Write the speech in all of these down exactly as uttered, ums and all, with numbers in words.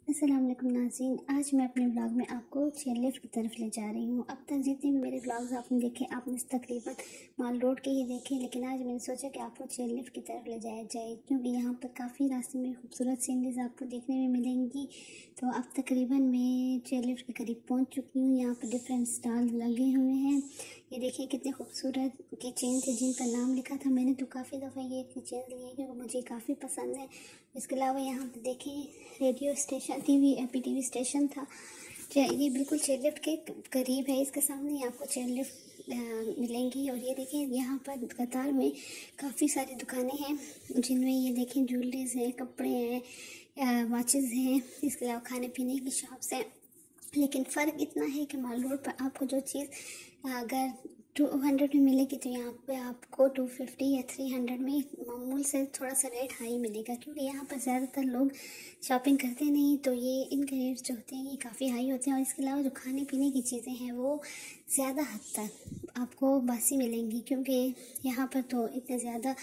अस्सलाम वालेकुम नाज़रीन, आज मैं अपने ब्लॉग में आपको चेयरलिफ्ट की तरफ ले जा रही हूँ। अब तक जितने भी मेरे ब्लॉग्स आपने देखे, आपने तकरीबन माल रोड के ही देखे, लेकिन आज मैंने सोचा कि आपको चेयरलिफ्ट की तरफ ले जाया जाए, क्योंकि यहाँ पर काफ़ी रास्ते में खूबसूरत सीनरीज आपको देखने में मिलेंगी। तो अब तकरीबन मैं चेयरलिफ्ट के करीब पहुँच चुकी हूँ। यहाँ पर डिफरेंट स्टॉल लगे हुए हैं। ये देखिए कितने खूबसूरत की चेन थे जिनका नाम लिखा था। मैंने तो काफ़ी दफ़ा ये की चेन ली है क्योंकि मुझे काफ़ी पसंद है। इसके अलावा यहाँ पर देखें radio station, TV AP TV station था। ये बिल्कुल चेयरलिफ्ट के करीब है। इसके सामने ही आपको चेयरलिफ्ट मिलेंगी। और ये देखें यहाँ पर कतार में काफ़ी सारी दुकानें हैं जिनमें ये देखें ज्वेलरीज हैं, कपड़े हैं, वॉचेस हैं। इसके अलावा खाने पीने की शॉप्स हैं। लेकिन फ़र्क इतना है कि माल रोड पर आपको जो चीज़ अगर टू हंड्रेड में मिलेगी तो यहाँ पे आपको टू फिफ्टी या थ्री हंड्रेड में मामूल से थोड़ा सा रेट हाई मिलेगा, क्योंकि यहाँ पर ज़्यादातर लोग शॉपिंग करते नहीं, तो ये इनके रेट्स जो होते हैं ये काफ़ी हाई होते हैं। और इसके अलावा जो खाने पीने की चीज़ें हैं वो ज़्यादा हद तक आपको बासी मिलेंगी, क्योंकि यहाँ पर तो इतने ज़्यादा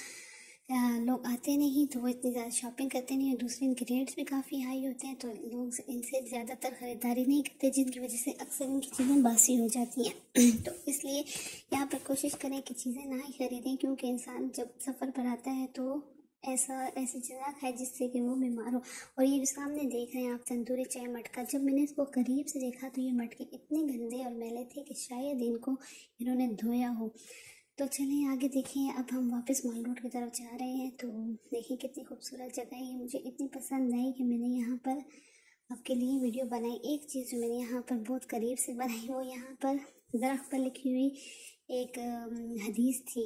लोग आते नहीं, तो वो इतनी ज़्यादा शॉपिंग करते नहीं। और दूसरे इनके रेट्स भी काफ़ी हाई होते हैं, तो लोग इनसे ज़्यादातर ख़रीदारी नहीं करते, जिनकी वजह से अक्सर इनकी चीज़ें बासी हो जाती हैं। तो इसलिए यहाँ पर कोशिश करें कि चीज़ें ना ही खरीदें, क्योंकि इंसान जब सफ़र पर आता है तो ऐसा ऐसी चीज़ें खाए जिससे कि वो बीमार हो। और ये जो सामने देख रहे हैं आप तंदूरी चाय मटका, जब मैंने इसको करीब से देखा तो ये मटके इतने गंदे और मैले थे कि शायद इनको इन्होंने धोया हो। तो चलिए आगे देखिए। अब हम वापस माल रोड की तरफ जा रहे हैं। तो देखिए कितनी खूबसूरत जगह है। ये मुझे इतनी पसंद आई कि मैंने यहाँ पर आपके लिए वीडियो बनाई। एक चीज़ जो मैंने यहाँ पर बहुत करीब से बनाई वो यहाँ पर दरख्त पर लिखी हुई एक हदीस थी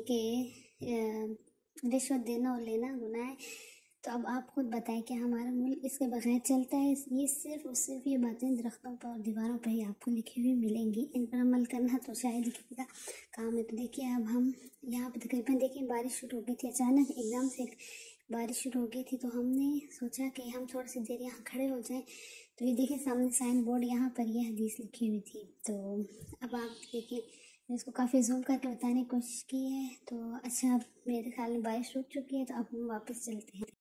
कि रिश्वत देना और लेना गुनाह है। तो अब आप खुद बताएं कि हमारा मुल्क इसके बगैर चलता है। ये सिर्फ और सिर्फ ये बातें दरख्तों पर और दीवारों पर ही आपको लिखी हुई मिलेंगी। इन पर अमल करना तो शायद किसी का काम है। तो देखिए अब हम यहाँ पर तकरीबन देखिए बारिश शुरू हो गई थी, अचानक एकदम से बारिश शुरू हो गई थी। तो हमने सोचा कि हम थोड़ी सी देर यहाँ खड़े हो जाएं। तो ये देखिए सामने साइन बोर्ड, यहाँ पर ये हदीस लिखी हुई थी। तो अब आप देखिए, मैंने इसको काफ़ी जूम करके बताने की कोशिश की है। तो अच्छा, मेरे ख्याल में बारिश रुक चुकी है, तो अब हम वापस चलते हैं।